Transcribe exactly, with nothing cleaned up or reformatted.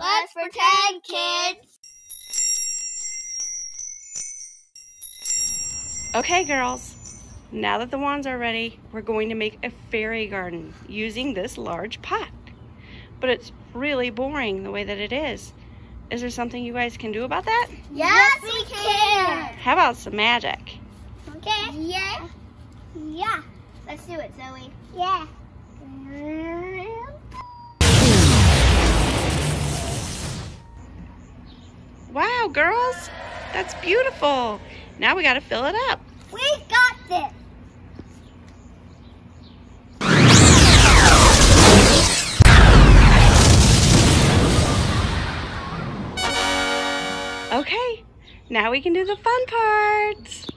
Let's pretend, kids! Okay, girls. Now that the wands are ready, we're going to make a fairy garden using this large pot. But it's really boring the way that it is. Is there something you guys can do about that? Yes, we can! How about some magic? Okay. Yeah. Yeah. Let's do it, Zoe. Yeah. Wow, girls, that's beautiful. Now we got to fill it up. We got this. Okay, now we can do the fun parts.